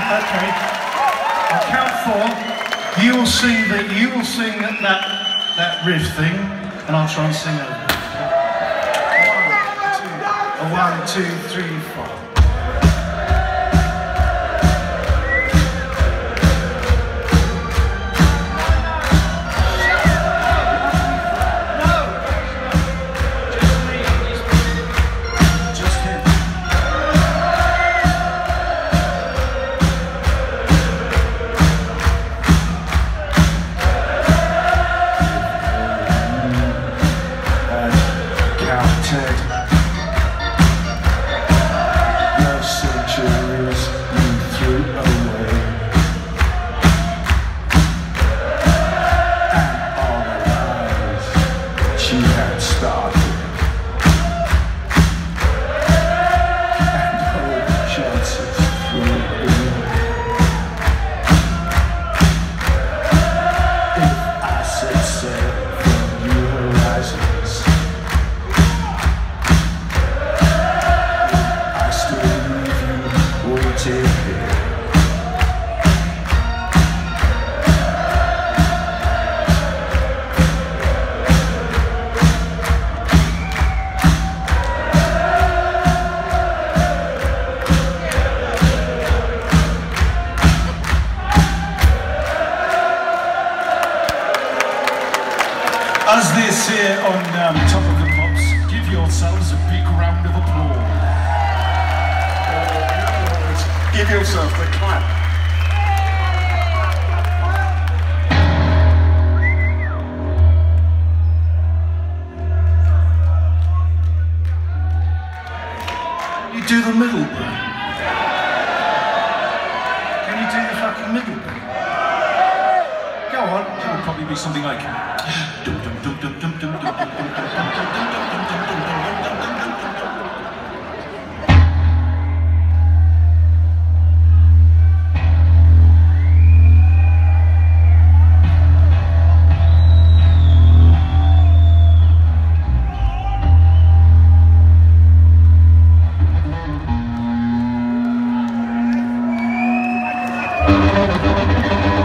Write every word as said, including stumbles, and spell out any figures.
Okay. I'll count four. You will sing that. You will sing that that riff thing, and I'll try and sing over. One, two, one, two, three, four. As they say on um, Top of the Pops, give yourselves a big round of applause. Give yourself a clap. You do the middle bit. Can you do the fucking middle bit? Go on. It would probably be something like... Thank you.